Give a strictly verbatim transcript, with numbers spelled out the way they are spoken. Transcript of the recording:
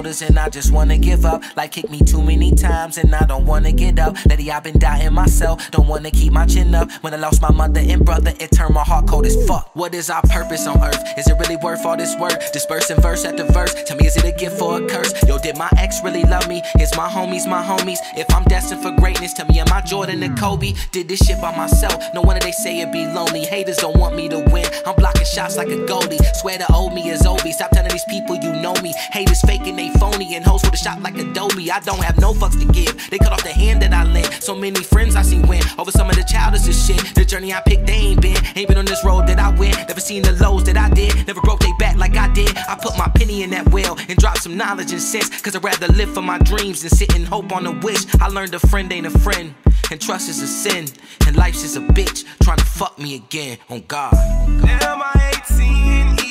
shoulders and I just wanna give up. Like kick me too many times and I don't wanna get up. Lady, I've been doubting myself, don't wanna keep my chin up. When I lost my mother and brother, it turned my heart cold as fuck. What is our purpose on earth? Is it really worth all this work? Dispersing verse after verse, tell me is it a gift or a curse? Yo, did my ex really love me? Is my homies my homies? If I'm destined for greatness, tell me am I Jordan and Kobe? Did this shit by myself, no wonder they say it be lonely. Haters don't want me to win, I'm blocking shots like a goalie. Swear to owe me is Obi, stop telling these people you know me. Haters faking they phony and hoes with a shot like Adobe. I don't have no fucks to give, they cut off the hand that I lent. So many friends I seen win over some of the childish shit. The journey I picked, they ain't been. Ain't been on this road that I went. Never seen the lows that I did. Never broke they back like I did. I put my penny in that well and dropped some knowledge and sense. Cause I'd rather live for my dreams than sit and hope on a wish. I learned a friend ain't a friend, and trust is a sin, and life's just a bitch trying to fuck me again. On God. Damn, I hate seeing